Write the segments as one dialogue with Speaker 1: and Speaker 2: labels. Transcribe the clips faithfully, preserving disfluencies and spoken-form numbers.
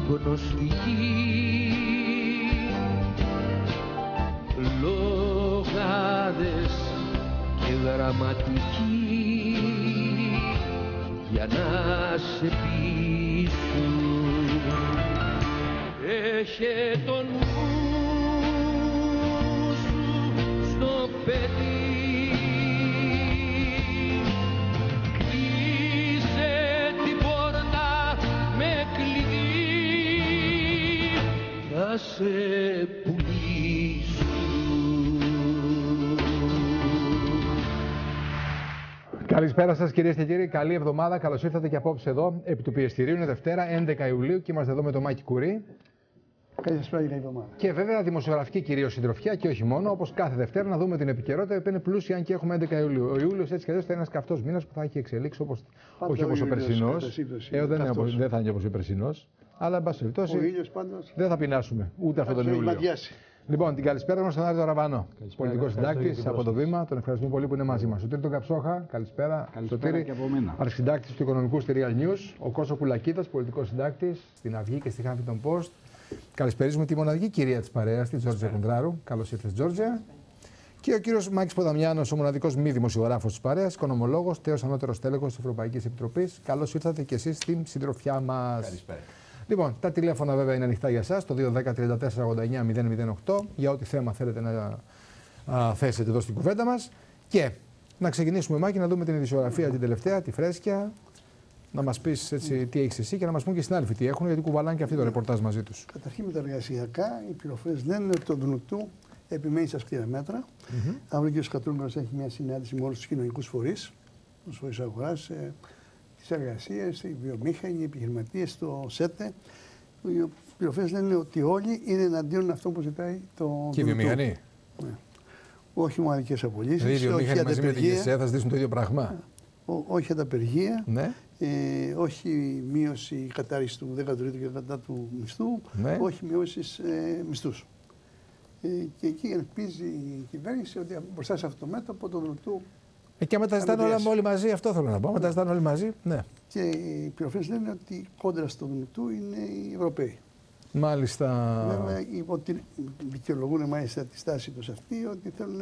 Speaker 1: γνωστική λόγαδες και γραμματικοί για να σε πείσουν. Έχε το νου σου στο παιδί, κλείσε την πόρτα με κλειδί, θα σε πουλήσουν.
Speaker 2: Καλησπέρα σας κυρίες και κύριοι, καλή εβδομάδα. Καλώς ήρθατε και απόψε εδώ, επί του πιεστηρίου. Είναι Δευτέρα, έντεκα Ιουλίου και είμαστε εδώ με τον Μάκη Κουρί.
Speaker 3: Καλησπέρα, καλή εβδομάδα.
Speaker 2: Και βέβαια δημοσιογραφική κυρίως συντροφιά και όχι μόνο, όπως κάθε Δευτέρα, να δούμε την επικαιρότητα που είναι πλούσια, αν και έχουμε έντεκα Ιουλίου. Ο Ιούλιος έτσι κι αλλιώς θα είναι ένας καυτός μήνας που θα έχει εξελίξει όπως, όχι όπως ο περσινός. Ε, δεν, είναι, δεν θα είναι όπως ο περσινός. Αλλά εν πάση περιπτώσει δεν θα πεινάσουμε ούτε αυτόν τον Ιούλιο. Λοιπόν, την καλησπέρα μας στον Άρη Ραβανό, πολιτικό συντάκτη από το Βήμα. Τον ευχαριστούμε πολύ που είναι μαζί μας. Σωτήρη τον Καψόχα, καλησπέρα.
Speaker 4: Καλησπέρα και από μένα.
Speaker 2: Αρχισυντάκτης του Οικονομικού στη Real News. Ο Κώσο Πουλακίτας, πολιτικό συντάκτη στην Αυγή και στη Huffington Post. Καλησπερίζουμε τη μοναδική κυρία της παρέας, τη Τζόρτζια Κοντράρου. Καλώς ήρθες, Τζόρτζια. Και ο κύριος Μάκης Ποδαμιάνος, ο μοναδικός μη δημοσιογράφος της παρέας, οικονομολόγος, τέος ανώτερος τέλεχος της Ευρωπαϊκής Επιτροπής. Καλώς ήρθατε και εσείς στην συντροφιά μας.
Speaker 4: Καλησπέρα.
Speaker 2: Λοιπόν, τα τηλέφωνα βέβαια είναι ανοιχτά για εσάς, το δύο ένα μηδέν τριάντα τέσσερα ογδόντα εννιά μηδέν μηδέν οκτώ, για ό,τι θέμα θέλετε να α, θέσετε εδώ στην κουβέντα μας. Και να ξεκινήσουμε, Μάκη, να δούμε την ειδησιογραφία την τελευταία, τη φρέσκια, να μας πεις έτσι, τι έχεις εσύ και να μας πούν και οι συνάδελφοι τι έχουν, γιατί κουβαλάνε και αυτοί το ρεπορτάζ μαζί τους.
Speaker 3: Καταρχήν με τα εργασιακά, οι πληροφορίες λένε ότι το Δουνουτού επιμένει στα σκληρά μέτρα. Mm-hmm. Αύριο ο κ. Κατρούγκας έχει μια συνάντηση με όλους τους κοινωνικούς φορείς, τους φορείς αγοράς, ε, τις εργασίες, οι βιομήχανοι, οι επιχειρηματίες, το ΣΕΤΕ. Οι πληροφορίες λένε ότι όλοι είναι εναντίον αυτό που ζητάει το.
Speaker 2: Και οι βιομηχανοί.
Speaker 3: Ναι. Όχι μοναδικές απολύσεις.
Speaker 2: Δηλαδή οι βιομηχανοί μαζί με την ΚΕΣΕ θα ζητήσουν το ίδιο πράγμα.
Speaker 3: Ό, όχι ανταπεργία.
Speaker 2: Ναι.
Speaker 3: Ε, όχι μείωση κατάρριση του δέκατου τρίτου και κατά του μισθού.
Speaker 2: Ναι.
Speaker 3: Όχι μειώσεις ε, μισθούς. Ε, και εκεί ελπίζει η κυβέρνηση ότι μπροστά σε αυτό το μέτωπο το Δουνουτού.
Speaker 2: Ε, και άμα τα ζητάνε όλα όλοι μαζί, αυτό θέλω να πω. Άμα τα ζητάνε όλοι μαζί, ναι.
Speaker 3: Και οι πληροφορίες λένε ότι κόντρα στο Δουνουτού είναι οι Ευρωπαίοι.
Speaker 2: Μάλιστα.
Speaker 3: Βέβαια, ότι δικαιολογούν μάλιστα τη στάση τους αυτή, ότι θέλουν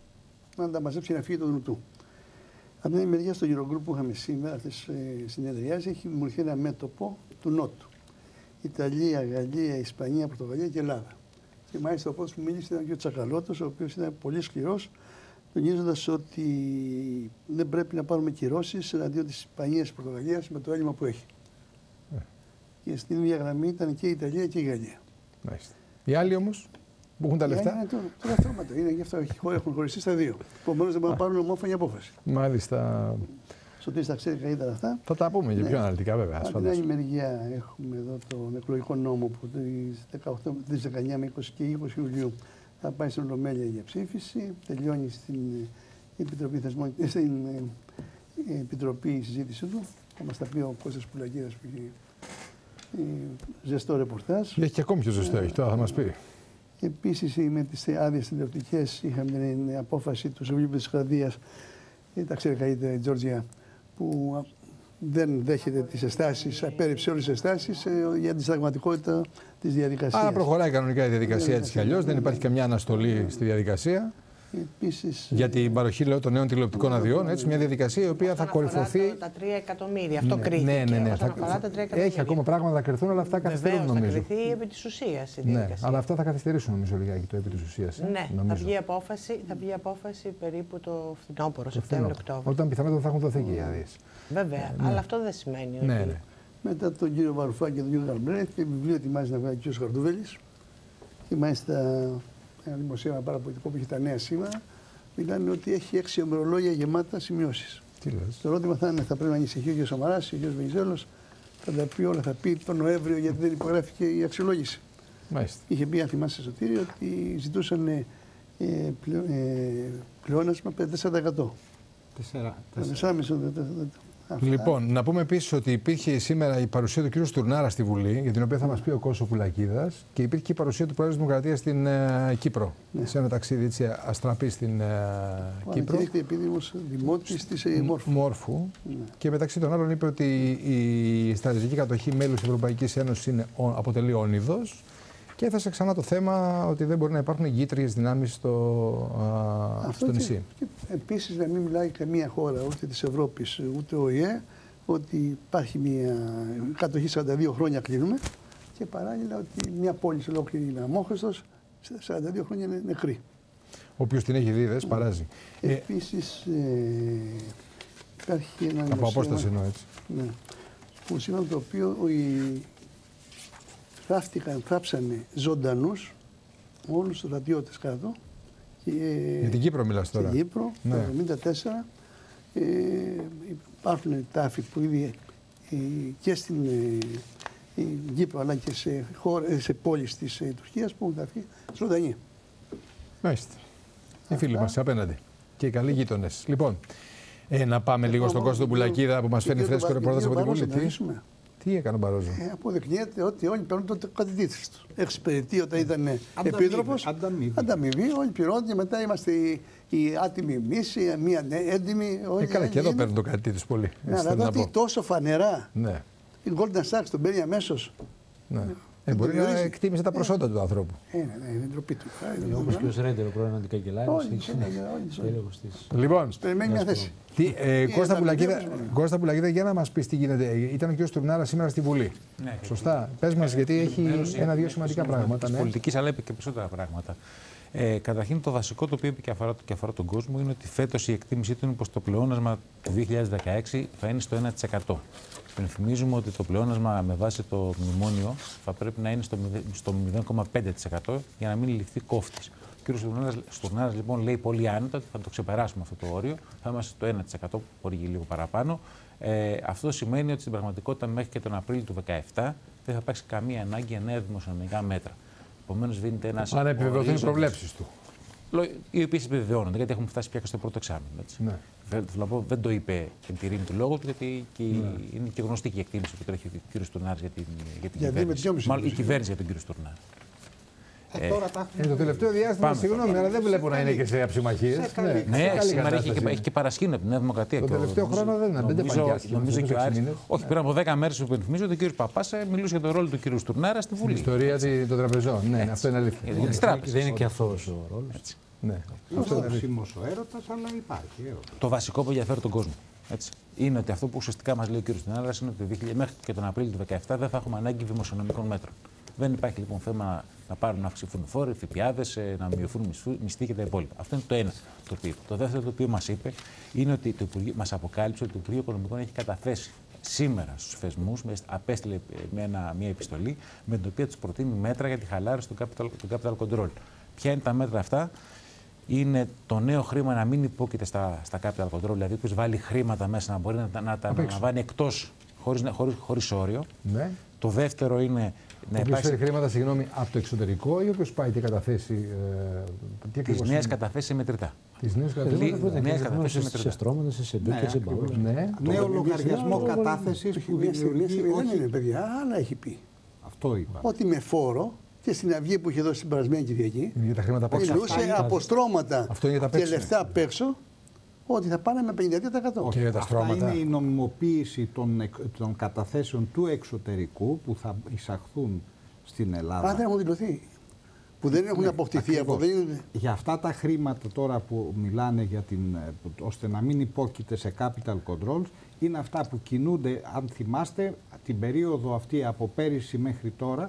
Speaker 3: να τα μαζέψει να φύγει το Δουνουτού. Από την άλλη μεριά, στο Eurogroup που είχαμε σήμερα, αυτές τις συνεδριάσεις, έχει δημιουργηθεί ένα μέτωπο του Νότου. Ιταλία, Γαλλία, Ισπανία, Πορτογαλία και Ελλάδα. Και μάλιστα ο πρώτος που μίλησε ήταν ο κ. Τσακαλώτος, ο οποίος ήταν πολύ σκληρός, τονίζοντας ότι δεν πρέπει να πάρουμε κυρώσεις εναντίον της Ισπανίας και της Πορτογαλίας με το έλλειμμα που έχει. Ε. Και στην ίδια γραμμή ήταν και η Ιταλία και η Γαλλία.
Speaker 2: Μάλιστα. Οι άλλοι όμως που έχουν τα λεφτά.
Speaker 3: Είναι το, το αυτόματο. Είναι γι' αυτό έχουν χωριστεί στα δύο. Επομένως δεν μπορούν να πάρουν ομόφωνη απόφαση.
Speaker 2: Μάλιστα.
Speaker 3: Σωτήρης τα ξέρει καλύτερα αυτά.
Speaker 2: Θα τα πούμε και ναι. Πιο αναλυτικά βέβαια.
Speaker 3: Από την άλλη μεριά έχουμε εδώ τον εκλογικό νόμο που τις δεκαεννιά με είκοσι και είκοσι Ιουλίου θα πάει στην Ολομέλεια για ψήφιση. Τελειώνει στην Επιτροπή, Θεσμών, στην Επιτροπή η συζήτηση του. Θα μας τα πει ο Κώστας Πουλακίδας που έχει ζεστό ρεπορτάζ.
Speaker 2: Έχει και ακόμη πιο ζεστό, έχει τώρα θα μας πει.
Speaker 3: Επίσης με τις άδειες τηλεοπτικές είχαμε την απόφαση του Συμβουλίου της Γαλλίας, τα ξέρει καλύτερα η Τζόρτζια, που δεν δέχεται τις εστάσεις, απέρριψε όλες τις εστάσεις για τη συνταγματικότητα της διαδικασίας.
Speaker 2: Άρα προχωράει κανονικά η διαδικασία έτσι κι αλλιώς, δεν υπάρχει καμιά αναστολή στη διαδικασία.
Speaker 3: Επίσης,
Speaker 2: για την παροχή λέω, των νέων τηλεοπτικών αδειών, έτσι, μια διαδικασία η οποία θα κορυφωθεί.
Speaker 5: Τα τρία εκατομμύρια, αυτό
Speaker 2: ναι,
Speaker 5: κρίθηκε.
Speaker 2: Ναι, ναι, ναι.
Speaker 5: Θα...
Speaker 2: Έχει ακόμα πράγματα να κρυθούν, αλλά αυτά καθυστερούν νομίζω.
Speaker 5: Θα κρυθεί επί της ουσίας η
Speaker 2: διαδικασία. Ναι, αλλά αυτά θα καθυστερήσουν νομίζω λιγάκι το επί της ουσίας.
Speaker 5: Ναι, θα βγει, απόφαση, θα βγει απόφαση περίπου το φθινόπωρο, Σεπτέμβριο-Οκτώβριο.
Speaker 2: Όταν πιθανότατα θα έχουν δοθεί και οι άδειες.
Speaker 5: Βέβαια, ναι. Αλλά αυτό δεν σημαίνει ότι.
Speaker 2: Ναι, ναι.
Speaker 3: Μετά τον κύριο Βαρουφάκη και τον κύριο Γαλμπρέθ, και βιβλίο ετοιμάζει να βγάλει ο κύριο Χαρτούβελης. Και μάλιστα ένα δημοσίευμα πάρα πολιτικό που έχει τα νέα σήμερα. Μιλάνε ότι έχει έξι ομερολόγια γεμάτα σημειώσεις. Το ερώτημα θα είναι, θα πρέπει να ανησυχεί ο κ. Σαμαράς, ο κ. Βενιζέλος, θα τα πει όλα, θα πει τον Νοέμβριο γιατί δεν υπογράφηκε η αξιολόγηση.
Speaker 2: Μάλιστα.
Speaker 3: Είχε πει, αν θυμάσαι, Σωτήρη, ότι ζητούσαν ε, πλεο, ε, πλεόνασμα τέσσερα τοις εκατό.
Speaker 4: τέσσερα
Speaker 3: Αυτά.
Speaker 2: Λοιπόν, να πούμε επίσης ότι υπήρχε σήμερα η παρουσία του κ. Στουρνάρα στη Βουλή, για την οποία θα μας πει ο Κώστας Πουλακίδας, και υπήρχε και η παρουσία του Πρόεδρου της Δημοκρατίας στην uh, Κύπρο. Ναι. Σε ένα ταξίδι έτσι, αστραπή στην uh, Κύπρο.
Speaker 3: Και έχετε επίδημος δημότης της uh, Μόρφου.
Speaker 2: Μόρφου. Ναι. Και μεταξύ των άλλων είπε ότι η στρατηγική κατοχή μέλους της Ευρωπαϊκής Ένωσης είναι, αποτελεί όνειδος. Και έθεσε ξανά το θέμα ότι δεν μπορεί να υπάρχουν γείτριες δυνάμεις στο, α, στο νησί.
Speaker 3: Επίσης, να μην μιλάει καμία χώρα, ούτε της Ευρώπης, ούτε ο ΙΕ, ότι υπάρχει μια κατοχή σαράντα δύο χρόνια κλείνουμε και παράλληλα ότι μια πόλη ολόκληρη είναι αμόχωστος, σαράντα δύο χρόνια είναι νεκρή.
Speaker 2: Όποιος την έχει δει, δεν σπαράζει.
Speaker 3: Επίσης, ε, υπάρχει ένα.
Speaker 2: Από απόσταση εννοώ έτσι.
Speaker 3: Ναι. Που σύμφωνα το οποίο οι θαύτηκαν, θάψανε ζωντανούς όλους τους στρατιώτες κάτω. Και,
Speaker 2: για την Κύπρο μιλάς τώρα.
Speaker 3: Στην Κύπρο,
Speaker 2: ναι.
Speaker 3: το εβδομήντα τέσσερα, ε, υπάρχουν τάφοι που ήδη ε, και στην ε, Κύπρο αλλά και σε, χώρες, σε πόλεις της ε, Τουρκίας που έχουν ταφεί ζωντανοί.
Speaker 2: Μάλιστα. Οι φίλοι μας απέναντι και οι καλοί γείτονες. Λοιπόν, ε, να πάμε λίγο στον Κώστα Πουλακίδα που μας φέρνει φρέσκο ρεπορτάζ από την Βουλή. Τι έκανε ο Μπαρόζο.
Speaker 3: Ε, αποδεικνύεται ότι όλοι παίρνουν το κατητήθηση του. Εξυπηρετεί όταν ήταν επίτροπος. Ανταμοιβή. Όλοι πληρώνουν και μετά είμαστε οι, οι άτιμοι εμείς, μία έντιμη.
Speaker 2: Ε, καλά, και εδώ παίρνουν το κατητήθηση πολύ.
Speaker 3: Ναι, αλλά ότι τόσο φανερά.
Speaker 2: Ναι.
Speaker 3: Η Goldman Sachs τον παίρνει αμέσως.
Speaker 2: Ναι. Ε, μπορεί να εκτίμησε τα προσόντα του ανθρώπου.
Speaker 3: Ε, ναι, ναι, είναι ντροπή του.
Speaker 4: Όμως και ο Σρέντερ, ο πρώην αντικαγκελάριος,
Speaker 2: Λοιπόν,
Speaker 3: περιμένει μια θέση.
Speaker 2: Τι, ε, Κώστα, Πουλακίδα, Κώστα Πουλακίδα, για να μας πεις τι γίνεται. Ήταν ο κ. Στουρνάρα σήμερα στη Βουλή. Ναι. Σωστά. Πες μας, γιατί έχει ένα-δύο σημαντικά πράγματα.
Speaker 4: Της πολιτικής, αλλά είπε και περισσότερα πράγματα. Ε, καταρχήν, το βασικό το οποίο είπε και αφορά, και αφορά τον κόσμο είναι ότι φέτος η εκτίμησή του είναι πως το πλεόνασμα του δύο χιλιάδες δεκαέξι θα είναι στο ένα τοις εκατό. Υπενθυμίζουμε ότι το πλεόνασμα με βάση το μνημόνιο θα πρέπει να είναι στο μηδέν κόμμα πέντε τοις εκατό για να μην ληφθεί κόφτης. Ο κ. Στουρνάρας λοιπόν λέει πολύ άνετα ότι θα το ξεπεράσουμε αυτό το όριο, θα είμαστε στο ένα τοις εκατό, μπορεί και λίγο παραπάνω. Ε, αυτό σημαίνει ότι στην πραγματικότητα μέχρι και τον Απρίλιο του δύο χιλιάδες δεκαεπτά δεν θα υπάρξει καμία ανάγκη για νέα δημοσιονομικά μέτρα. Επομένως, δίνεται ένας.
Speaker 2: Αν επιβεβαιωθούν οι προβλέψεις του.
Speaker 4: Οι οποίες επιβεβαιώνονται, γιατί έχουμε φτάσει πια και στο πρώτο εξάμηνο. Ναι. Θέλω δεν το είπε την τιμή του λόγου του, γιατί και ναι. είναι και γνωστή και η εκτίμηση που τρέχει ο κ. Στουρνάρας για την, για την κυβέρνηση. Μάλλον η κυβέρνηση για τον κ. Στουρνάρα.
Speaker 2: Ε, τώρα τα ε, το τελευταίο διάστημα, πάμε, συγγνώμη, αλλά δεν βλέπω να είναι και σε αψημαχίες.
Speaker 4: Ναι, ναι, σήμερα έχει, έχει και παρασκήνιο από τη Νέα Δημοκρατία.
Speaker 2: Το τελευταίο χρόνο δεν είναι.
Speaker 4: Νομίζω και ο Άρης. Όχι, πριν από δέκα μέρες που υπενθυμίζω ότι ο κ. Παπάς μιλούσε για τον ρόλο του κ. Στουρνάρα στη Βουλή.
Speaker 2: Η ιστορία των τραπεζών. Ναι, αυτό είναι αλήθεια.
Speaker 4: Για τις τράπεζες. Δεν είναι και αθώος ο ρόλος.
Speaker 6: Ναι. Αυτό είναι άσχημος ο έρωτας, αλλά υπάρχει έρωτα.
Speaker 4: Το βασικό που ενδιαφέρει τον κόσμο. Έτσι. Είναι ότι αυτό που ουσιαστικά μας λέει ο κ. Στουρνάρας είναι ότι μέχρι και τον Απρίλιο του δύο χιλιάδες δεκαεπτά δεν θα έχουμε ανάγκη δημοσιονομικών μέτρων. Δεν υπάρχει λοιπόν θέμα να πάρουν να αυξηθούν φόροι, ΦΠΑδες, να μειωθούν μισθοί και τα υπόλοιπα. Αυτό είναι το ένα το οποίο. Το δεύτερο το οποίο μας είπε είναι ότι το μας αποκάλυψε ότι το Υπουργείο Οικονομικών έχει καταθέσει σήμερα στους θεσμούς, απέστειλε μια, μια επιστολή με την οποία τους προτείνει μέτρα για τη χαλάρωση του capital, του capital control. Ποια είναι τα μέτρα αυτά? Είναι το νέο χρήμα να μην υπόκειται στα, στα capital control, δηλαδή που βάλει χρήματα μέσα να μπορεί να, να τα αναλαμβάνει εκτός, χωρίς, χωρίς, χωρίς όριο. Ναι. Το δεύτερο είναι να
Speaker 2: υπάρχει. Φέρει χρήματα, συγγνώμη, από το εξωτερικό ή όποιος πάει και καταθέσει.
Speaker 4: Ε, τις νέες καταθέσεις μετρητά.
Speaker 2: Τις νέες καταθέσεις
Speaker 4: μετρητά.
Speaker 6: Σε στρώματα, σε σεντούκια, σε μπαούλα. Ναι. Νέο λογαριασμό κατάθεσης που δημιουργεί.
Speaker 3: Δεν είναι, παιδιά, άλλα έχει πει.
Speaker 6: Αυτό είπα.
Speaker 3: Ότι με φόρο και στην αυγή που είχε δώσει την περασμένη Κυριακή.
Speaker 2: Για τα χρήματα απ' έξω.
Speaker 3: Μιλούσε από στρώματα και λεφτά απ' έξω. Ότι θα πάνε με πενήντα δύο τοις εκατό.
Speaker 6: Και τα αυτά είναι η νομιμοποίηση των, των καταθέσεων του εξωτερικού που θα εισαχθούν στην Ελλάδα.
Speaker 3: Αν δεν έχουν δηλωθεί. Που δεν έχουν ναι, αποκτηθεί από δεν...
Speaker 6: Για αυτά τα χρήματα τώρα που μιλάνε για την, ώστε να μην υπόκειται σε capital controls, είναι αυτά που κινούνται, αν θυμάστε, την περίοδο αυτή από πέρυσι μέχρι τώρα,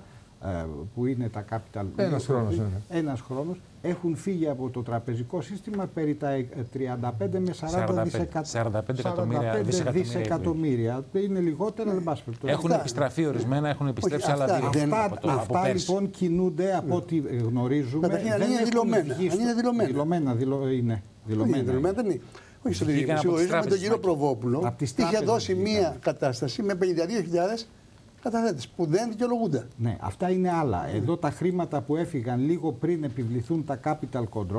Speaker 6: που είναι τα capital.
Speaker 2: Ένας χρόνος, ναι.
Speaker 6: Ένας χρόνος, έχουν φύγει από το τραπεζικό σύστημα περί τα τριάντα πέντε με σαράντα
Speaker 4: δισεκατομμύρια.
Speaker 6: δισεκατομμύρια. Είναι λιγότερα, δεν πας περιπτώσει.
Speaker 4: Έχουν επιστραφεί ορισμένα, έχουν επιστρέψει άλλα δύο.
Speaker 6: Αυτά, αυτά λοιπόν κινούνται από ό,τι γνωρίζουμε.
Speaker 3: Καταρχήν, αν είναι δηλωμένα. Αν είναι δηλωμένα.
Speaker 6: Δηλωμένα, δηλω, είναι. Δηλωμένα.
Speaker 3: Όχι στο ίδιο. Συγχωρίζουμε τον κύριο Προβόπουλο. Είχε δώσει μία κατάσταση με πενήντα δύο χιλιάδες καταθέτες που δεν δικαιολογούνται.
Speaker 6: Ναι, αυτά είναι άλλα. Εδώ τα χρήματα που έφυγαν λίγο πριν επιβληθούν τα capital controls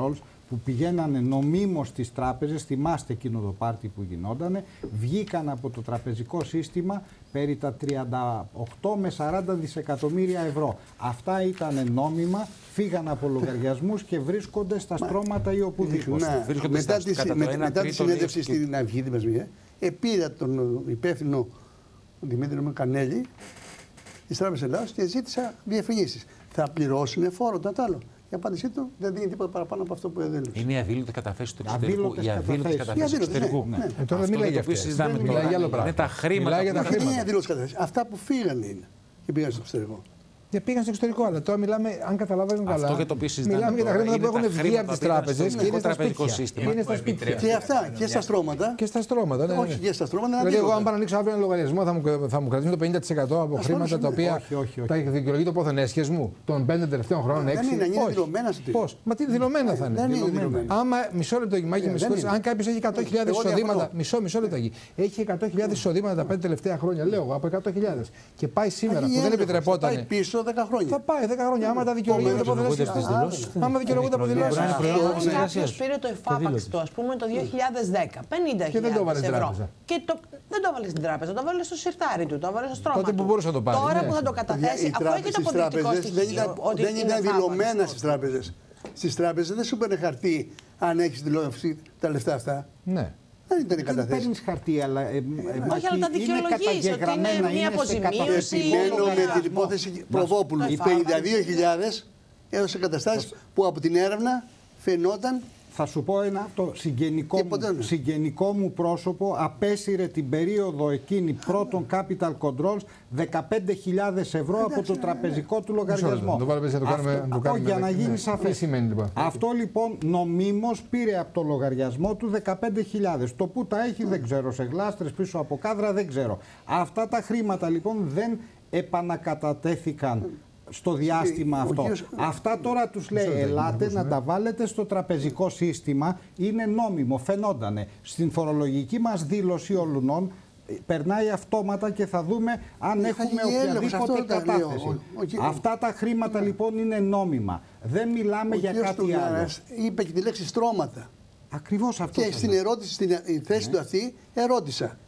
Speaker 6: που πηγαίνανε νομίμως στις τράπεζες, θυμάστε εκείνο το πάρτι που γινότανε, βγήκαν από το τραπεζικό σύστημα περί τα τριάντα οκτώ με σαράντα δισεκατομμύρια ευρώ. Αυτά ήταν νόμιμα, φύγαν από λογαριασμούς και βρίσκονται στα στρώματα ή οπουδήποτε.
Speaker 3: Μετά τη, με, μετά τη συνέντευξη στην Αυγή, την Πασμία, επήρα τον υπεύθυνο Δημήτρη Κανέλη της Τράπεζας Ελλάδος και ζήτησα διευκρινήσεις. Θα πληρώσουν φόρο, το άλλο. Η απάντησή του δεν δίνει τίποτα παραπάνω από αυτό που έδωσε.
Speaker 4: Είναι οι αδήλωτες καταθέσεις του εξωτερικού. Οι αδήλωτες καταθέσεις του εξωτερικού.
Speaker 2: Ναι, ναι. Ε, τώρα δεν μιλάει για αυτές. Μιλάει για άλλο πράγμα.
Speaker 4: Είναι τα χρήματα.
Speaker 3: Δεν είναι οι αδήλωτες καταθέσεις. Αυτά που φύγανε είναι και πήγαν στο εξωτερικό.
Speaker 2: Και πήγαν στο εξωτερικό, αλλά τώρα μιλάμε, αν καταλαβαίνουν καλά.
Speaker 4: Αυτό για το οποίο συζητάμε.
Speaker 2: Μιλάμε για τα χρήματα που έχουν βγει από τις τράπεζες και είναι στα σπίτια.
Speaker 3: Είναι στα σπίτια. Και αυτά, και στα στρώματα.
Speaker 2: Και στα στρώματα, ναι.
Speaker 3: Όχι, και στα στρώματα.
Speaker 2: Δηλαδή, εγώ, αν πάω να ανοίξω αύριο ένα λογαριασμό, θα μου, θα μου κρατήσουν το πενήντα τοις εκατό από χρήματα τα οποία τα δικαιολογεί το πόθεν έσχες μου των πέντε τελευταίων χρόνων, έξι.
Speaker 3: Δεν είναι δηλωμένα στο τέλος.
Speaker 2: Πώς, μα τι δηλωμένα θα είναι. Άμα, μισό λεπτό, Μάκη, με συγχωρείς, αν κάποιος έχει εκατό χιλιάδες εισοδήματα, μισό, μισό λεπτό, έχει εκατό χιλιάδες εισοδήματα τα πέντε τελευταία χρόνια, λέω εγώ, από εκατό χιλιάδες και πάει σήμερα που δεν επιτρεπόταν.
Speaker 3: Πάει πίσω δέκα χρόνια.
Speaker 2: Πάει δέκα χρόνια. Άμα τα δικαιολογούνται από δηλώσεις. Άμα δικαιολογούνται από δηλώσεις.
Speaker 5: Κάποιος πήρε το εφάπαξ του, ας πούμε, το δύο χιλιάδες δέκα. πενήντα χιλιάδες ευρώ. Και το, δεν το έβαλε στην τράπεζα, το έβαλε στο σιρτάρι του, το έβαλε στο στρώμα.
Speaker 2: Τότε που μπορούσε να το πάρει.
Speaker 5: Τώρα
Speaker 2: ναι.
Speaker 5: που θα το καταθέσει, αφού έχει το αποδεικτικό στοιχείο.
Speaker 3: Δεν ήταν δηλωμένα στις τράπεζες. Στις τράπεζες δεν σου παίρνει χαρτί αν έχει δηλώσει τα λεφτά αυτά.
Speaker 2: Ναι.
Speaker 3: Δεν ήταν καταθέσει.
Speaker 6: Δεν παίρνει χαρτί, αλλά. Ε,
Speaker 5: ε, όχι, αλλά τα δικαιολογείς ότι είναι μια αποζημίωση.
Speaker 3: Επιμένω με την υπόθεση Προβόπουλου. Οι πενήντα δύο χιλιάδες έδωσε καταστάσεις που από την έρευνα φαινόταν.
Speaker 6: Θα σου πω ένα, το συγγενικό μου, συγγενικό μου πρόσωπο απέσυρε την περίοδο εκείνη πρώτων capital controls δεκαπέντε χιλιάδες ευρώ από το τραπεζικό του λογαριασμό. Για να γίνει σαφές. Αυτό λοιπόν νομίμως πήρε από το λογαριασμό του δεκαπέντε χιλιάδες. Το που τα έχει δεν ξέρω, σε γλάστρες πίσω από κάδρα δεν ξέρω. Αυτά τα χρήματα λοιπόν δεν επανακατατέθηκαν στο διάστημα αυτό. Κύριος... Αυτά τώρα τους λέει, ελάτε να τα βάλετε στο τραπεζικό σύστημα, είναι νόμιμο, φαινότανε. Στην φορολογική μας δήλωση όλων περνάει αυτόματα και θα δούμε αν ε, έχουμε οποιαδήποτε κατάθεση. Ο, ο, ο, Αυτά τα χρήματα λοιπόν είναι νόμιμα. Δεν μιλάμε ο για κάτι άλλο.
Speaker 3: Είπε και τη λέξη στρώματα.
Speaker 6: Ακριβώς αυτό.
Speaker 3: Και στην ερώτηση, στην θέση ναι. του αυτή, ερώτησα.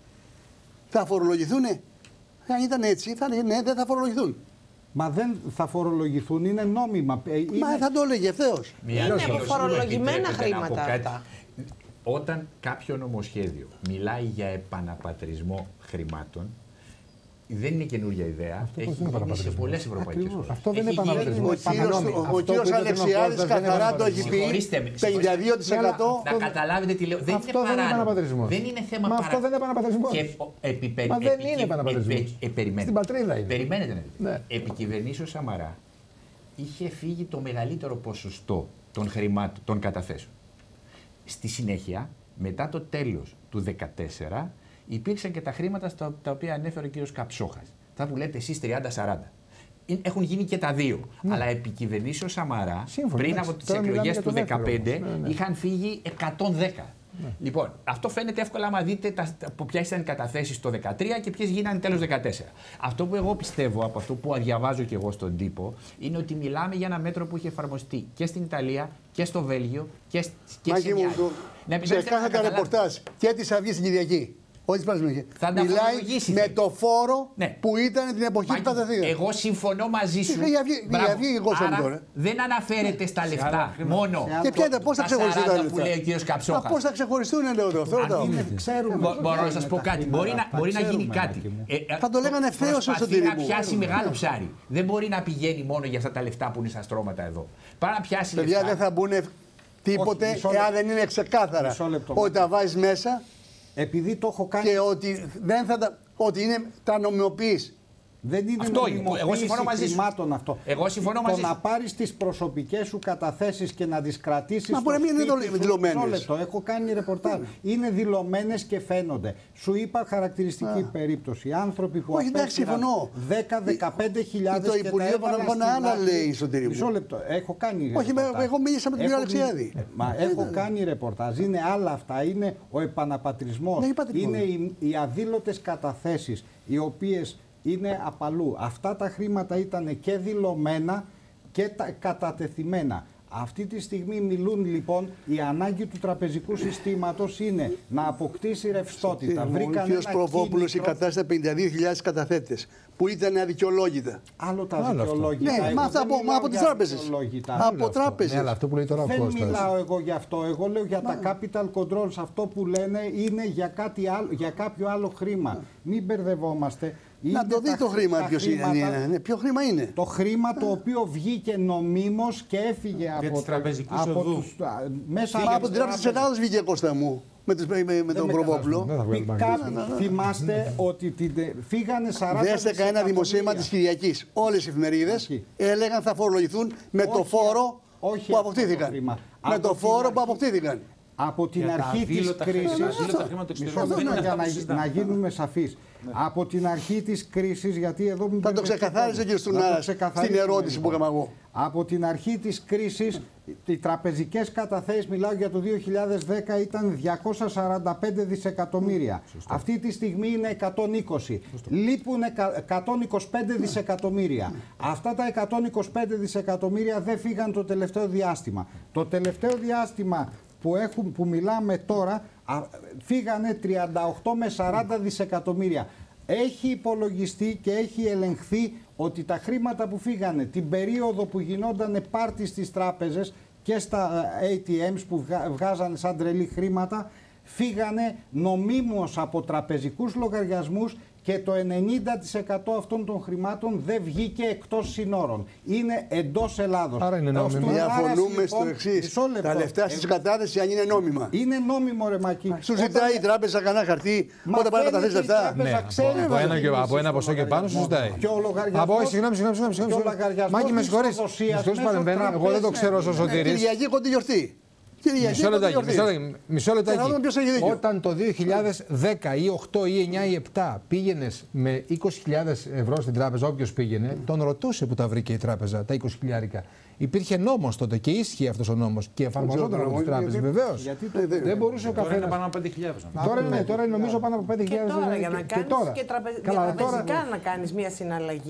Speaker 3: Θα φορολογηθούνε? Αν ήταν έτσι, θα λέει ναι, δεν θα φορολογηθούν.
Speaker 6: Μα δεν θα φορολογηθούν, είναι νόμιμα. Είναι...
Speaker 3: Μα θα το έλεγε ευθέως.
Speaker 5: Είναι από φορολογημένα χρήματα αυτά.
Speaker 7: Όταν κάποιο νομοσχέδιο μιλάει για επαναπατρισμό χρημάτων, δεν είναι καινούργια ιδέα. Αυτό έχει γίνει σε πολλές ευρωπαϊκές χώρες.
Speaker 2: Αυτό δεν είναι επαναπατρισμό.
Speaker 3: Ο κύριος Αλεξιάδης καθαρά το έχει πει. πενήντα δύο τοις εκατό.
Speaker 7: Να καταλάβετε τι λέω. Δεν είναι παράνομο. Δεν είναι θέμα παράνομο.
Speaker 2: Μα αυτό δεν είναι επαναπατρισμό. Μα δεν είναι επαναπατρισμό. Στην πατρίδα είναι.
Speaker 7: Περιμένετε να δείτε. Επί κυβερνήσεως Σαμαρά είχε φύγει το μεγαλύτερο ποσοστό των χρημάτων, των καταθέσεων. Στη συνέχεια, μετά το τέλος του δύο χιλιάδες δεκατέσσερα, υπήρξαν και τα χρήματα στα, τα οποία ανέφερε ο κύριος Καψόχας. Θα που λέτε εσείς τριάντα σαράντα. Έχουν γίνει και τα δύο. Ναι. Αλλά επί κυβερνήσεως Σαμαρά, σύμφωνα, πριν από τις εκλογές του δύο χιλιάδες δεκαπέντε, ναι, ναι. είχαν φύγει εκατόν δέκα. Ναι. Λοιπόν, αυτό φαίνεται εύκολα άμα δείτε ποιες ήταν οι καταθέσεις το δύο χιλιάδες δεκατρία και ποιες γίνανε τέλος δύο χιλιάδες δεκατέσσερα. Αυτό που εγώ πιστεύω, από αυτό που διαβάζω και εγώ στον τύπο, είναι ότι μιλάμε για ένα μέτρο που είχε εφαρμοστεί και στην Ιταλία και στο Βέλγιο και, και σε μια άλλη.
Speaker 3: Ξεκάθαρα τα ρεπορτάζ και της Αυγής στην Κυριακή. Όχι της Πασμίας. Μιλάει με το φόρο ναι. που ήταν την εποχή του Παταθήρα.
Speaker 7: Εγώ συμφωνώ μαζί σου.
Speaker 3: Η Αυγή, εγώ
Speaker 7: Άρα, τώρα. Δεν αναφέρεται ναι. στα λεφτά
Speaker 3: σε
Speaker 7: μόνο.
Speaker 3: Και ποια ήταν, πώς θα ξεχωριστούν τα λεφτά.
Speaker 7: Που λέει ο κύριος Καψόχας.
Speaker 3: Πώς θα ξεχωριστούν, λέω εγώ.
Speaker 7: Μπορώ να σας πω κάτι. Μπορεί να γίνει κάτι.
Speaker 3: Θα το λέγανε ευθέως ως
Speaker 7: Προσπαθεί να πιάσει μεγάλο ψάρι. Δεν μπορεί να πηγαίνει μόνο για αυτά τα λεφτά που είναι στα στρώματα εδώ. Πάρα να πιάσει λεφτά.
Speaker 3: Παιδιά δεν θα μπουν τίποτε εάν δεν είναι ξεκάθαρα ότι τα βάζεις μέσα.
Speaker 6: Επειδή το έχω κάνει.
Speaker 3: Και ότι, δεν θα τα, ότι είναι τα νομιμοποιείς.
Speaker 6: Δεν είναι νομιμοποίηση χρημάτων αυτό.
Speaker 7: Εγώ συμφωνώ μαζί σου.
Speaker 6: Το να πάρεις τις προσωπικές σου καταθέσεις και να τις κρατήσεις.
Speaker 3: Μα μπορεί να μην είναι δηλωμένες.
Speaker 6: Έχω κάνει ρεπορτάζ. Είναι δηλωμένες και φαίνονται. Σου είπα χαρακτηριστική Α. περίπτωση. Άνθρωποι που
Speaker 3: απέστειλαν
Speaker 6: δέκα με δεκαπέντε χιλιάδες
Speaker 3: το Υπουργείο Παναγωγών άλλα λέει στο τυρί μου.
Speaker 6: Μισό λεπτό. Έχω κάνει
Speaker 3: Όχι, εγώ μίλησα με τον κύριο Αλεξιάδη.
Speaker 6: Μα έχω κάνει ρεπορτάζ. Είναι άλλα αυτά. Είναι ο επαναπατρισμός. Είναι οι αδήλωτες καταθέσεις οι οποίες είναι απαλού. Αυτά τα χρήματα ήταν και δηλωμένα και τα κατατεθειμένα. Αυτή τη στιγμή μιλούν λοιπόν, η ανάγκη του τραπεζικού συστήματος είναι να αποκτήσει ρευστότητα.
Speaker 3: Βρήκαν ο κ. Προβόπουλος η κατάσταση πενήντα δύο χιλιάδες καταθέτες που ήταν αδικαιολόγητα.
Speaker 6: Άλλο τα αδικαιολόγητα.
Speaker 3: Ναι, μα αυτά από, από τις τράπεζες. Από τράπεζες.
Speaker 2: Ναι, αλλά αυτό που λέει τώρα ο
Speaker 6: Δεν
Speaker 2: Κώστας.
Speaker 6: μιλάω εγώ για αυτό. Εγώ λέω για μα... τα capital controls. Αυτό που λένε είναι για, κάτι άλλο, για κάποιο άλλο χρήμα. Μα. Μην μπερδευόμαστε.
Speaker 3: Να το δει τα, το χρήμα ποιος είναι. Ναι, ναι. Ποιο χρήμα είναι.
Speaker 6: Το χρήμα το οποίο βγήκε νομίμως και έφυγε από,
Speaker 4: τους τραπεζικούς οδούς.
Speaker 3: Μέσα από, από την Τράπεζα της Ελλάδας βγήκε, Κώστα μου. Με, με, με, με τον Προβόπουλο.
Speaker 6: Θυμάστε ότι φύγανε σαράντα.
Speaker 3: Δέστε κανένα δημοσίευμα της Κυριακής. Όλες οι εφημερίδες έλεγαν θα φορολογηθούν με το φόρο που αποκτήθηκαν. Με το φόρο που αποκτήθηκαν.
Speaker 6: Από την αρχή της κρίσης, να γίνουμε σαφείς, από την αρχή της κρίσης, γιατί εδώ...
Speaker 3: Θα το ξεκαθάρισε και στον Άρα στην ερώτηση που έκανα εγώ.
Speaker 6: Από την αρχή της κρίσης, οι τραπεζικές καταθέσεις, μιλάω για το δύο χιλιάδες δέκα, ήταν διακόσια σαράντα πέντε δισεκατομμύρια. Σωστό. Αυτή τη στιγμή είναι εκατόν είκοσι. Σωστό. Λείπουν εκατόν είκοσι πέντε δισεκατομμύρια. Αυτά τα εκατόν είκοσι πέντε δισεκατομμύρια δεν φύγαν το τελευταίο διάστημα. Το τελευταίο διάστημα που, έχουν, που μιλάμε τώρα, α, φύγανε τριάντα οκτώ με σαράντα δισεκατομμύρια. Έχει υπολογιστεί και έχει ελεγχθεί ότι τα χρήματα που φύγανε την περίοδο που γινόταν πάρτι στις τράπεζες και στα έι τι εμς που βγάζανε σαν τρελή χρήματα, φύγανε νομίμως από τραπεζικούς λογαριασμούς και το ενενήντα τοις εκατό αυτών των χρημάτων δεν βγήκε εκτός συνόρων. Είναι εντός Ελλάδος.
Speaker 2: Άρα είναι νόμιμο.
Speaker 3: Διαφωνούμε λοιπόν, στο εξής. Τα λεφτά στις κατάθεσεις αν είναι νόμιμα.
Speaker 6: Είναι νόμιμο, ρε Μακή.
Speaker 3: Σου ζητάει η τράπεζα κανένα χαρτί όταν πάει να καταθέσει λεφτά.
Speaker 2: Ναι, από, ένα και, από ένα ποσό και πάνω σου ζητάει.
Speaker 6: Και ο λογαριασμός.
Speaker 2: Από, συγγνώμη, συγγνώμη, συγγνώμη. Μάκη, με συγχωρείς. Παρεμβαίνω. Εγώ δεν το ξέρω όσο Σωτήρης.
Speaker 3: Κυριακή κοντή γιορτή.
Speaker 2: Μισό λεπτάκι, μισό λεπτάκι. Όταν το δύο χιλιάδες δέκα ή οκτώ ή εννιά ή επτά πήγαινες με είκοσι χιλιάδες ευρώ στην τράπεζα, όποιος πήγαινε, τον ρωτούσε που τα βρήκε η τράπεζα, τα είκοσι χιλιάρικα. Υπήρχε νόμος τότε και ίσχυε αυτός ο νόμος και εφαρμοζόταν από τις τράπεζες, βεβαίως. Δεν μπορούσε ο καθένας. Τώρα
Speaker 4: είναι πάνω από πέντε χιλιάδες.
Speaker 2: Τώρα είναι, τώρα είναι νομίζω πάνω από πέντε χιλιάδες.
Speaker 5: Και τώρα για να κάνεις και τραπεζικά να κάνεις μια συναλλαγή.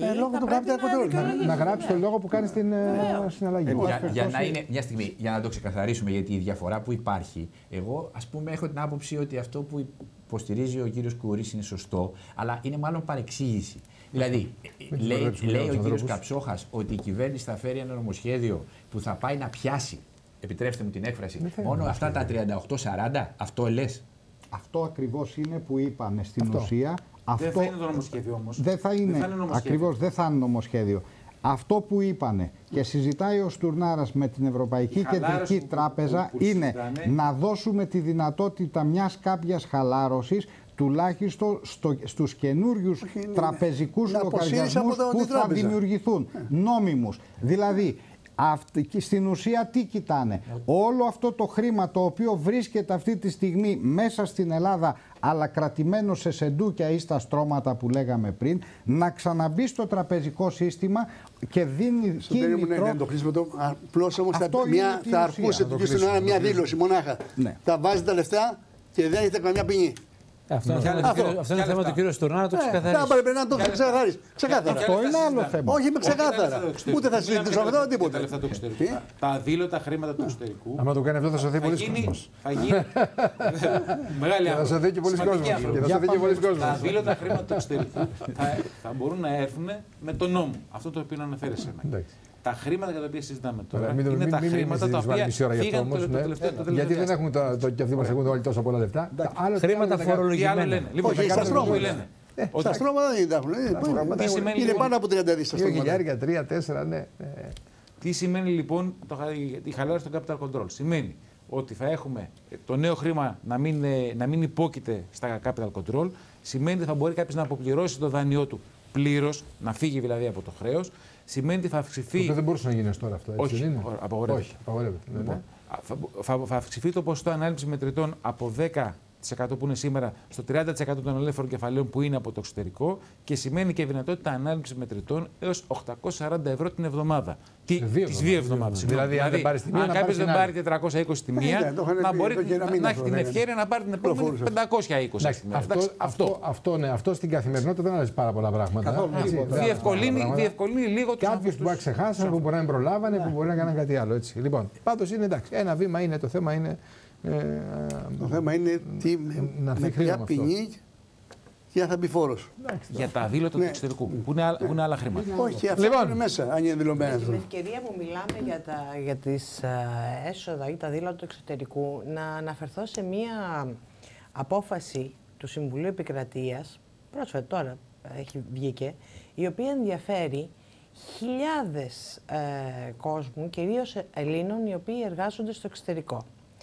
Speaker 2: Να γράψεις τον λόγο που κάνεις την συναλλαγή.
Speaker 7: Για να είναι μια στιγμή, για να το ξεκαθαρίσουμε, γιατί η διαφορά που υπάρχει, εγώ ας πούμε έχω την άποψη ότι αυτό που υποστηρίζει ο κύριος Κουρής είναι σωστό, αλλά είναι μάλλον παρεξήγηση. Δηλαδή, λέει, λέει ο κύριος Καψόχας ότι η κυβέρνηση θα φέρει ένα νομοσχέδιο που θα πάει να πιάσει, επιτρέψτε μου την έκφραση, μόνο αυτά τα τριάντα οκτώ σαράντα, αυτό λες.
Speaker 6: Αυτό ακριβώς είναι που είπαμε στην αυτό. ουσία. Αυτό
Speaker 4: δεν θα είναι το νομοσχέδιο όμως.
Speaker 6: Δεν θα είναι, είναι ακριβώς δεν θα είναι νομοσχέδιο. Αυτό που είπανε και συζητάει ο Στουρνάρας με την Ευρωπαϊκή Κεντρική που, Τράπεζα που, που, που είναι συζητάνε. να δώσουμε τη δυνατότητα μιας κάποιας χαλάρωσης τουλάχιστον στο, στους καινούριους Όχι, τραπεζικούς λογαριασμούς που θα δημιουργηθούν, νόμιμους. Δηλαδή, αυτή, στην ουσία τι κοιτάνε. Όλο αυτό το χρήμα το οποίο βρίσκεται αυτή τη στιγμή μέσα στην Ελλάδα αλλά κρατημένο σε σεντούκια ή στα στρώματα που λέγαμε πριν, να ξαναμπεί στο τραπεζικό σύστημα και δίνει
Speaker 3: στο κίνητρο... Ναι, ναι, το κλείσουμε το... Απλώς όμως θα, μια, θα αρκούσε του κ. μια δήλωση μονάχα. Ναι. Θα βάζει τα λεφτά και δεν έχετε καμιά ποινή.
Speaker 4: Αυτό είναι θέμα του κ. Στουρνάρα να το ξεκαθαρίσει.
Speaker 3: Θα πρέπει να το ξεκαθαρίσει. Ξεκάθαρα.
Speaker 6: Αυτό είναι άλλο θέμα.
Speaker 3: Όχι με ξεκάθαρα. Ούτε θα συζητήσουμε αυτό, τίποτα.
Speaker 4: Τα αδήλωτα χρήματα του εξωτερικού.
Speaker 2: Αν το κάνει αυτό θα σωθεί πολλοί κόσμος.
Speaker 4: Θα γίνει. Μεγάλη
Speaker 2: άποψη. Θα σωθεί και πολλοί κόσμος.
Speaker 4: Τα αδήλωτα χρήματα του εξωτερικού θα μπορούν να έρθουν με τον νόμο. Αυτό το οποίο αναφέρεσαι. Τα χρήματα για τα οποία συζητάμε τώρα μην, είναι μην, τα μην, χρήματα μην τα οποία φύγαν το τελευταίο.
Speaker 2: Γιατί δεν έχουν το, το, και αυτοί μας έχουν όλοι τόσα πολλά λεφτά.
Speaker 4: Χρήματα φορολογημένα.
Speaker 3: Λοιπόν, στα στρώματα λένε. Στα στρώματα δεν υπάρχουν. Είναι πάνω από τριάντα δισεκατομμύρια.
Speaker 2: Δύο χιλιάρια, τρία, τέσσερα, ναι.
Speaker 4: Τι σημαίνει λοιπόν η χαλάρωση των capital control? Σημαίνει ότι θα έχουμε το νέο χρήμα να μην, να μην υπόκειται στα capital control. Σημαίνει ότι θα μπορεί κάποιος να αποπληρώσει το δάνειό του πλήρως, να φύγει δηλαδή από το χρέος. Σημαίνει ότι θα αυξηθεί.
Speaker 2: Αυτό δεν μπορούσε να γίνει τώρα αυτό. Έτσι,
Speaker 4: όχι,
Speaker 2: είναι.
Speaker 4: απαγορεύεται.
Speaker 2: Όχι, απαγορεύεται.
Speaker 4: Λοιπόν, ναι. θα, θα, θα αυξηθεί το ποσοστό ανάληψης μετρητών από δέκα τοις εκατό που είναι σήμερα στο τριάντα τοις εκατό των ελεύθερων κεφαλαίων που είναι από το εξωτερικό και σημαίνει και δυνατότητα ανάληψης μετρητών έως οκτακόσια σαράντα ευρώ την εβδομάδα. Τι, τις δύο εβδομάδες.
Speaker 2: Δηλαδή, δηλαδή, αν, δεν πάρεις τη μία,
Speaker 4: αν κάποιος δεν πάρει τετρακόσια είκοσι τη μία, να μπορεί να έχει την ευκαιρία να πάρει την επόμενη πεντακόσια είκοσι.
Speaker 2: Αυτό, ναι, αυτό στην καθημερινότητα δεν αλλάζει πάρα πολλά πράγματα.
Speaker 4: Διευκολύνει λίγο τους.
Speaker 2: Κάποιους που να ξεχάσαν, που μπορεί να μην προλάβανε, που μπορεί να κάνουν κάτι άλλο. Λοιπόν, πάντως είναι εντάξει. Ένα βήμα είναι, το θέμα είναι.
Speaker 3: Ε, το θέμα είναι τι, με, με ποια ποινή και αν θα μπει φόρος.
Speaker 4: Για τα δήλωτα του εξωτερικού, που είναι, ναι. που είναι άλλα χρήματα.
Speaker 3: Όχι, αυτά λοιπόν, είναι μέσα, αν είναι δηλωμένα.
Speaker 5: Με την ευκαιρία που μιλάμε για, τα, για τις uh, έσοδα ή τα δήλωτα του εξωτερικού, να αναφερθώ σε μία απόφαση του Συμβουλίου Επικρατείας, πρόσφατα τώρα έχει βγήκε, η οποία ενδιαφέρει χιλιάδες ε, κόσμου, κυρίως Ελλήνων, οι οποίοι εργάζονται στο εξωτερικό.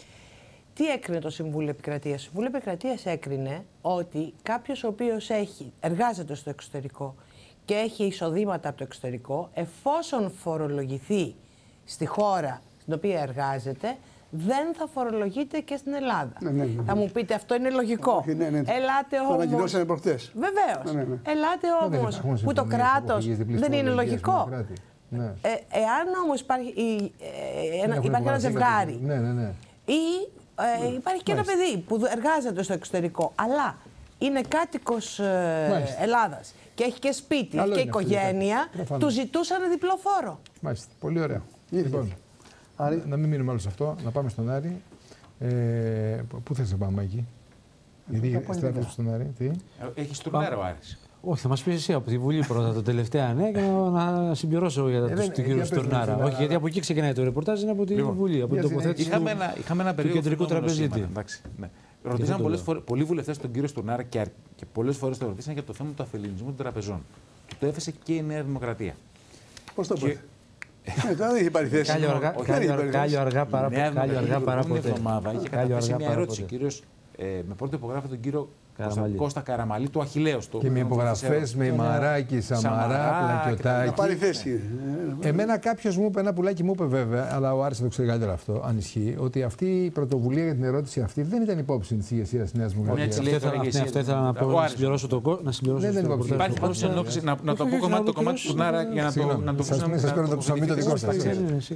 Speaker 5: Τι έκρινε το Συμβούλιο Επικρατείας? Το Συμβούλιο Επικρατείας έκρινε ότι κάποιος ο οποίος έχει, εργάζεται στο εξωτερικό και έχει εισοδήματα από το εξωτερικό, εφόσον φορολογηθεί στη χώρα στην οποία εργάζεται, δεν θα φορολογείται και στην Ελλάδα. Ναι, ναι, ναι. Θα μου πείτε, αυτό είναι λογικό. Ναι, ναι, ναι. Ελάτε όμως. Το
Speaker 3: ανακοινώσανε προχτές.
Speaker 5: Βεβαίως. Ναι, ναι, ναι. Ελάτε όμως που το κράτος δεν είναι λογικό. Ναι. Ε, εάν όμως υπάρχει, ε, ένα, υπάρχει ένα ζευγάρι
Speaker 2: ναι, ναι, ναι.
Speaker 5: ή ε, υπάρχει και ένα παιδί που εργάζεται στο εξωτερικό, αλλά είναι κάτοικος ε, Ελλάδας και έχει και σπίτι και οικογένεια, του ζητούσαν διπλό φόρο.
Speaker 2: Μάλιστα. Πολύ ωραία. Λοιπόν, Άρη. Να μην μείνουμε άλλο σε αυτό, να πάμε στον Άρη. Ε, πού θες να πάμε εκεί? Γιατί στρέφεσαι στον Άρη, τι?
Speaker 4: Έχεις τουρνάρα ο Άρης.
Speaker 8: Όχι, θα μας πεις εσύ από τη Βουλή πρώτα το τελευταία, ναι, και να συμπληρώσω για τον κύριο Στουρνάρα. Όχι, γιατί από εκεί ξεκινάει το ρεπορτάζ, είναι από τη Βουλή, από την τοποθέτηση του κεντρικού τραπεζίτη.
Speaker 4: Ρωτήσαν πολλοί βουλευτές τον κύριο Στουρνάρα και πολλές φορές το ρωτήσαν για το θέμα του αφελινισμού των τραπεζών. Το έθεσε και η Νέα Δημοκρατία.
Speaker 3: Πώς το πω? Τώρα δεν έχει πάρει θέση.
Speaker 8: Κάλιο αργά παρά ποτέ.
Speaker 4: Την εβδομάδα είχε καταθέσει μια ερώτηση ο κύριος, με πρώτο υπογράφει τον κύριο Καραμαλή. Κώστα Καραμαλή, του Αχιλλέως.
Speaker 2: Και με υπογραφές με Ημαράκη, Σαμαρά, Πλακιωτάκη.
Speaker 3: Να πάρει θέση.
Speaker 2: Εμένα κάποιος μου είπε, ένα πουλάκι μου είπε βέβαια, αλλά ο Άρης το ξέρει καλύτερα αυτό, αν ισχύει, ότι αυτή η πρωτοβουλία για την ερώτηση αυτή δεν ήταν υπόψη της ηγεσίας της Νέας Δημοκρατίας.
Speaker 8: Αυτό ήθελα να πω, να συμπληρώσω το κόμμα.
Speaker 4: Υπάρχει πάντως ενόψη να το πω κομμάτι το κομμάτι του Τουρνάρα για να το
Speaker 2: ακούσουμε. Σας παίρνω το ψωμί το δικό σας.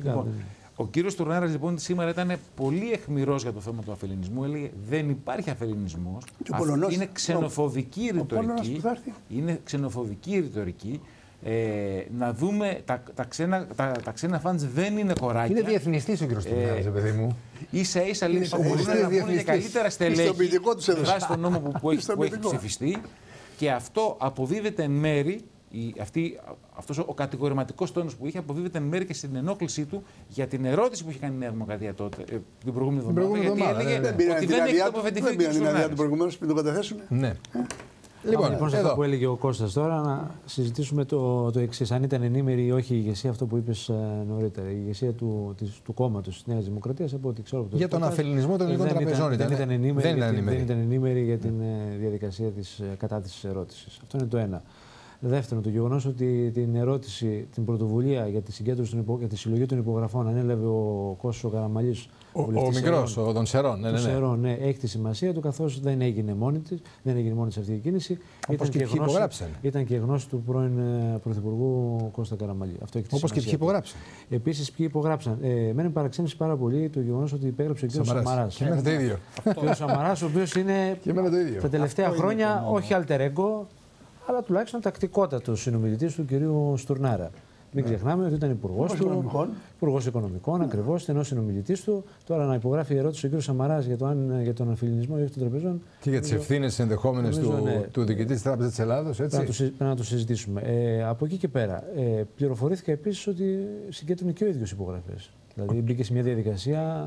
Speaker 4: Ο κύριος Τουρνάρας λοιπόν σήμερα ήταν πολύ αιχμηρός για το θέμα του αφελινισμού. Έλεγε δεν υπάρχει αφελινισμός. Είναι ξενοφοβική ρητορική. Είναι ξενοφοβική ρητορική. Ε, να δούμε τα, τα, ξένα, τα, τα ξένα φαντς δεν είναι κοράκια.
Speaker 2: Είναι διεθνιστής ο κύριος Τουρνάρας, ε, παιδί μου.
Speaker 4: Ίσα ίσα λέει θα μπορούν να βγουν για καλύτερα στελέχη βάσει τον νόμο που, που, έχει, που έχει ψηφιστεί. Και αυτό αποδίδεται εν μέρη. Η, αυτή, αυτός ο κατηγορηματικός τόνος που είχε αποδίδεται εν μέρει και στην ενόχλησή του για την ερώτηση που είχε κάνει η Νέα Δημοκρατία τότε, ε, την προηγούμενη εβδομάδα. Γιατί έλεγε ναι, ναι. ότι δεν έχει τοποθετηθεί ο κ. Στουρνάρας. Δεν πήραν την προηγουμένως
Speaker 3: πριν το καταθέσουν.
Speaker 2: Ναι.
Speaker 8: Λοιπόν, λοιπόν, σε αυτό που έλεγε ο Κώστας τώρα, να συζητήσουμε το, το εξής. Αν ήταν ενήμερη ή όχι η ηγεσία, αυτό που είπες νωρίτερα, η ηγεσία του, της, του κόμματος της Νέας Δημοκρατίας, από ό,τι ξέρω.
Speaker 2: Για τον αφελινισμό των ελληνικών τραπεζών ήταν.
Speaker 8: Δεν ήταν ενήμερη, δεν ήταν, δεν ήταν ενήμερη για την διαδικασία της κατάθεσης ερώτησης. Αυτό είναι το ένα. Δεύτερον, το γεγονός ότι την ερώτηση, την πρωτοβουλία για τη, συγκέντρωση των υπο, για τη συλλογή των υπογραφών ανέλαβε ο Κώστας ο Καραμαλής.
Speaker 2: Ο, ο, ο μικρός, ο των Σερών. Ναι, ναι, ναι.
Speaker 8: Σερών, ναι, έχει τη σημασία του, καθώς δεν έγινε μόνη της, δεν έγινε μόνη της αυτή η κίνηση.
Speaker 2: Όπως και, και ποιοι υπογράψαν.
Speaker 8: Ήταν και γνώση του πρώην Πρωθυπουργού Κώστα Καραμαλή.
Speaker 2: Όπως και ποιοι υπογράψαν.
Speaker 8: Επίσης, ποιοι υπογράψαν. Ε, Εμένα παραξένησε πάρα πολύ το γεγονός ότι υπέγραψε ο κ. Σαμαράς.
Speaker 2: Και εμένα το ίδιο.
Speaker 8: Ο κ. Σαμαράς, ο οποίος είναι τα τελευταία χρόνια όχι alter ego, αλλά τουλάχιστον τακτικότατο συνομιλητής του κυρίου Στουρνάρα. Μην ναι. ξεχνάμε ότι ήταν υπουργός του, υπουργός οικονομικών, ναι. ακριβώς, στενός συνομιλητής του. Τώρα να υπογράφει η ερώτηση ο κύριος Σαμαράς για, το για τον αφιλινισμό ή όχι των τραπεζών.
Speaker 2: Και για τις ευθύνες ενδεχόμενες του, ναι. του διοικητή της Τράπεζας της Ελλάδος, έτσι.
Speaker 8: Πρέπει να το, να το συζητήσουμε. Ε, από εκεί και πέρα, ε, πληροφορήθηκα επίσης ότι συγκέντρωνε και ο ίδιος υπογραφές. Δηλαδή μπήκε σε μια διαδικασία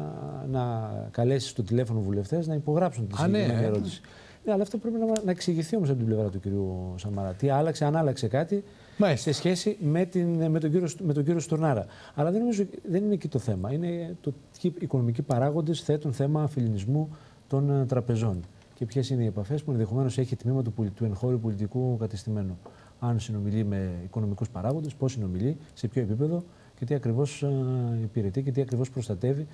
Speaker 8: να καλέσει στο τηλέφωνο βουλευτές να υπογράψουν τη συγκεκριμένη ναι. ερώτηση. Ναι, αλλά αυτό πρέπει να, να εξηγηθεί όμως από την πλευρά του κυρίου Σαμαρά. Τι άλλαξε, αν άλλαξε κάτι Μάλιστα. σε σχέση με, την, με, τον κύριο, με τον κύριο Στουρνάρα. Αλλά δεν, νομίζω, δεν είναι εκεί το θέμα. Είναι το τι οικονομικοί παράγοντες θέτουν θέμα αφιλινισμού των τραπεζών. Και ποιες είναι οι επαφές που ενδεχομένως έχει τμήμα του, του εγχώριου πολιτικού κατεστημένου. Αν συνομιλεί με οικονομικούς παράγοντες, πώς συνομιλεί, σε ποιο επίπεδο και τι ακριβώς υπηρετεί και τι ακριβώς προστατεύει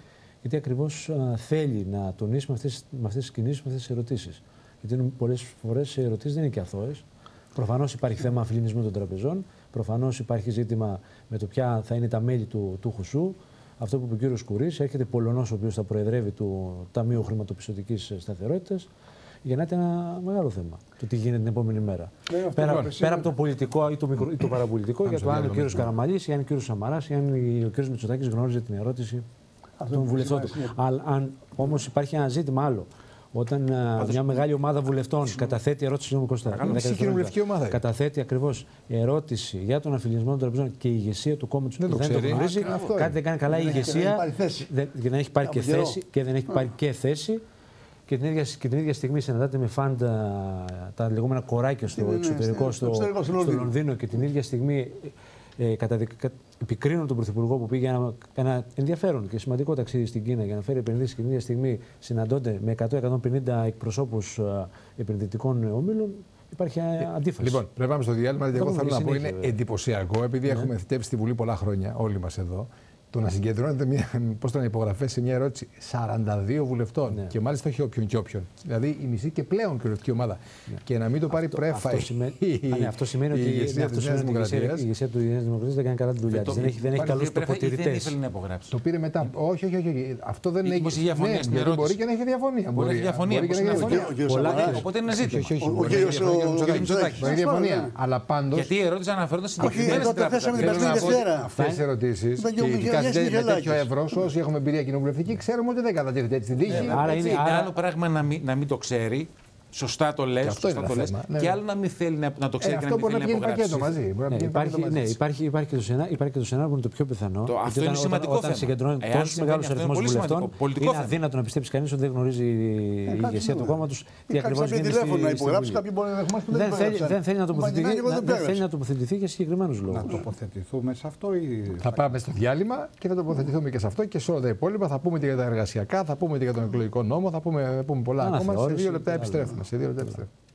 Speaker 8: γιατί ακριβώς θέλει να τονίσει με αυτές, με αυτές τις κινήσεις, με αυτές τις ερωτήσεις. Γιατί πολλές φορές οι ερωτήσεις δεν είναι και αθώες. Προφανώς υπάρχει θέμα αφιλινισμού των τραπεζών. Προφανώς υπάρχει ζήτημα με το ποια θα είναι τα μέλη του, του Χουσού. Αυτό που είπε ο κύριος Κουρής, έρχεται Πολωνός ο οποίος θα προεδρεύει του Ταμείου Χρηματοπιστωτικής Σταθερότητας. Γεννάται ένα μεγάλο θέμα το τι γίνεται την επόμενη μέρα. Yeah, πέρα, πέρα, πέρα από το πολιτικό ή το, μικρο, ή το παραπολιτικό, για το αν ο κύριος Καραμανλής ή αν ο κύριος Σαμαράς ή αν ο κύριος Μητσοτάκης γνώριζε την ερώτηση των βουλευτών του. Αν όμως υπάρχει ένα ζήτημα άλλο. Όταν Πάντως, μια μεγάλη ομάδα βουλευτών καταθέτει ερώτηση στον Κώστα, καταθέτει ακριβώς ερώτηση για τον αφιλινισμό των τραπεζών και η ηγεσία του κόμματος που δεν το γνωρίζει, κάτι δεν κάνει καλά η ηγεσία και δεν έχει πάρει και θέση και δεν έχει πάρει και θέση. Και την, ίδια, και την ίδια στιγμή συναντάται με φαντ τα λεγόμενα κοράκια στο εξωτερικό, στο, στο, στο Λονδίνο και την ίδια στιγμή ε, καταδικ, κα, επικρίνουν τον Πρωθυπουργό που πήγε ένα, ένα ενδιαφέρον και σημαντικό ταξίδι στην Κίνα για να φέρει επενδύσεις και την ίδια στιγμή συναντώνται με εκατό με εκατόν πενήντα εκπροσώπους επενδυτικών ομίλων. Υπάρχει αντίφαση.
Speaker 2: Λοιπόν, πρέπει να πάμε στο διάλειμμα, γιατί εγώ θέλω να πω είναι εντυπωσιακό, επειδή έχουμε θητεύσει στη Βουλή πολλά χρόνια, όλοι μας εδώ. Το να συγκεντρώνεται μια, πώς το να υπογραφές σε μια ερώτηση σαράντα δύο βουλευτών ναι. και μάλιστα όχι όποιον και όποιον. Δηλαδή η μισή και πλέον κοινοβουλευτική ομάδα. Ναι. Και να μην το πάρει αυτό, πρέφα. Αυτό, σημαίνει, η,
Speaker 8: αυτό σημαίνει ότι η ηγεσία της Νέας Δημοκρατίας δεν κάνει καλά τη δουλειά της. Δεν έχει, δεν έχει καλούς τοποτηρητές.
Speaker 4: Δεν ήθελε να υπογράψει.
Speaker 2: Το πήρε μετά. Όχι, όχι, όχι. Αυτό δεν έχει διαφωνία. Μπορεί και να έχει διαφωνία.
Speaker 4: Μπορεί να έχει διαφωνία. Οπότε είναι ζήτημα.
Speaker 2: Όχι διαφωνία. Αλλά πάντως.
Speaker 4: Γιατί η ερώτηση αναφέρονται συγκεκριμένα στην τράπεζα.
Speaker 2: Αυτές τις ερωτήσεις. Με τέτοιο ευρώ, όσοι έχουμε εμπειρία κοινοβουλευτική, ξέρουμε ότι δεν κατατίθεται έτσι στην τύχη.
Speaker 4: Άρα είναι άλλο πράγμα να μην, να μην το ξέρει. Σωστά το λες, σωστά το λες. Ναι. Και άλλο να μην θέλει να, να το ξέρει ε, και να μην θέλει να υπογράψει.
Speaker 2: Αυτό μπορεί να γίνει πακέτο μαζί.
Speaker 8: Υπάρχει, ναι, υπάρχει, υπάρχει, και το σενάριο, υπάρχει και το σενάριο που είναι το πιο πιθανό.
Speaker 4: Το, αυτό είναι
Speaker 8: όταν,
Speaker 4: σημαντικό
Speaker 8: όταν,
Speaker 4: θέμα.
Speaker 8: Όταν συγκεντρώνει τόσο μεγάλο αριθμό βουλευτών, είναι αδύνατο να πιστέψει κανείς ότι δεν γνωρίζει η ηγεσία του κόμματος τι ακριβώς γίνεται στη Βουλή. Δεν θέλει να τοποθετηθεί για συγκεκριμένους λόγους.
Speaker 6: Να τοποθετηθούμε σε αυτό ή.
Speaker 2: Θα πάμε στο διάλειμμα και θα τοποθετηθούμε και σε αυτό και σε όλα τα υπόλοιπα. Θα πούμε και για τα εργασιακά, θα πούμε και για τον εκλογικό νόμο, θα πούμε πολλά ακόμα. Σε δύο λεπτά επιστρέφουμε.